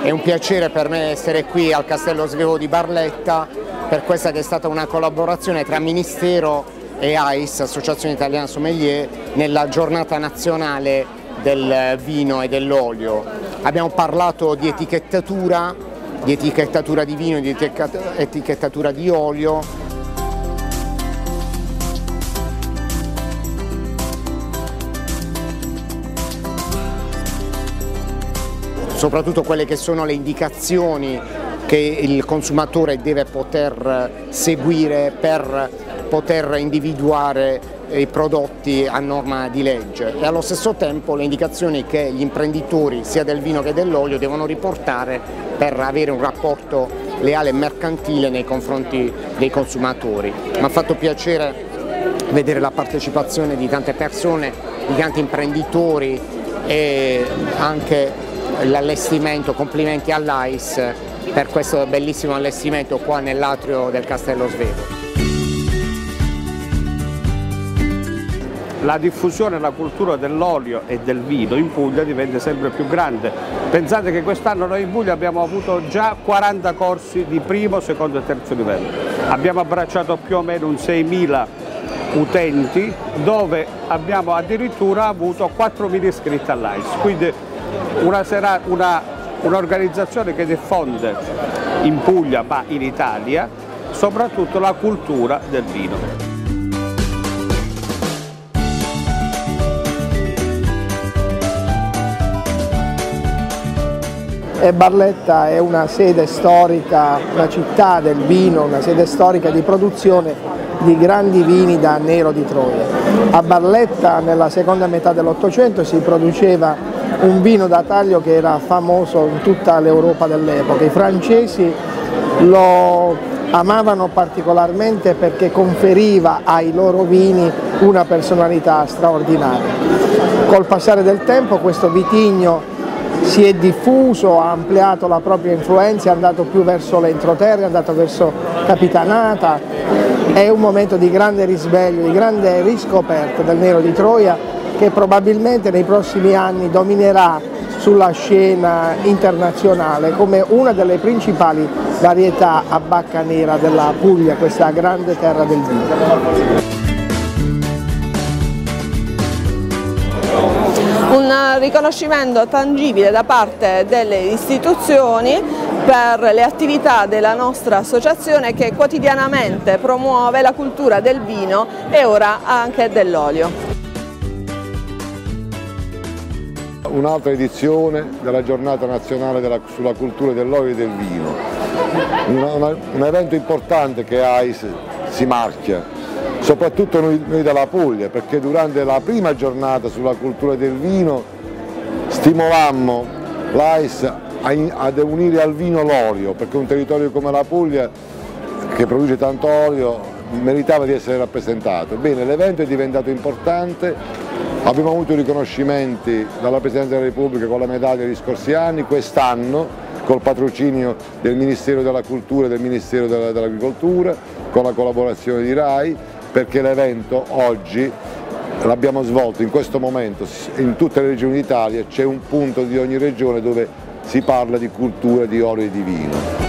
È un piacere per me essere qui al Castello Svevo di Barletta per questa che è stata una collaborazione tra Ministero e AIS, Associazione Italiana Sommelier, nella giornata nazionale del vino e dell'olio. Abbiamo parlato di etichettatura di vino e di etichettatura di olio. Soprattutto quelle che sono le indicazioni che il consumatore deve poter seguire per poter individuare i prodotti a norma di legge, e allo stesso tempo le indicazioni che gli imprenditori sia del vino che dell'olio devono riportare per avere un rapporto leale e mercantile nei confronti dei consumatori. Mi ha fatto piacere vedere la partecipazione di tante persone, di tanti imprenditori e anche l'allestimento. Complimenti all'AIS per questo bellissimo allestimento qua nell'atrio del Castello Svevo. La diffusione e la cultura dell'olio e del vino in Puglia diventa sempre più grande. Pensate che quest'anno noi in Puglia abbiamo avuto già 40 corsi di primo, secondo e terzo livello. Abbiamo abbracciato più o meno un 6.000 utenti, dove abbiamo addirittura avuto 4.000 iscritti all'AIS. Quindi un'organizzazione che diffonde in Puglia ma in Italia soprattutto la cultura del vino. Barletta è una sede storica, una città del vino, una sede storica di produzione di grandi vini da Nero di Troia. A Barletta nella seconda metà dell'Ottocento si produceva un vino da taglio che era famoso in tutta l'Europa dell'epoca. I francesi lo amavano particolarmente perché conferiva ai loro vini una personalità straordinaria. Col passare del tempo questo vitigno si è diffuso, ha ampliato la propria influenza, è andato più verso l'entroterra, è andato verso Capitanata. È un momento di grande risveglio, di grande riscoperta del Nero di Troia, che probabilmente nei prossimi anni dominerà sulla scena internazionale come una delle principali varietà a bacca nera della Puglia, questa grande terra del vino. Un riconoscimento tangibile da parte delle istituzioni per le attività della nostra associazione, che quotidianamente promuove la cultura del vino e ora anche dell'olio. Un'altra edizione della giornata nazionale sulla cultura dell'olio e del vino, un evento importante che AIS si marchia. Soprattutto noi della Puglia, perché durante la prima giornata sulla cultura del vino stimolammo l'AIS ad unire al vino l'olio, perché un territorio come la Puglia, che produce tanto olio, meritava di essere rappresentato. Bene, l'evento è diventato importante, abbiamo avuto riconoscimenti dalla Presidenza della Repubblica con la medaglia degli scorsi anni, quest'anno col patrocinio del Ministero della Cultura e del Ministero dell'Agricoltura, con la collaborazione di RAI, perché l'evento oggi l'abbiamo svolto in questo momento in tutte le regioni d'Italia, c'è un punto di ogni regione dove si parla di cultura di olio e di vino.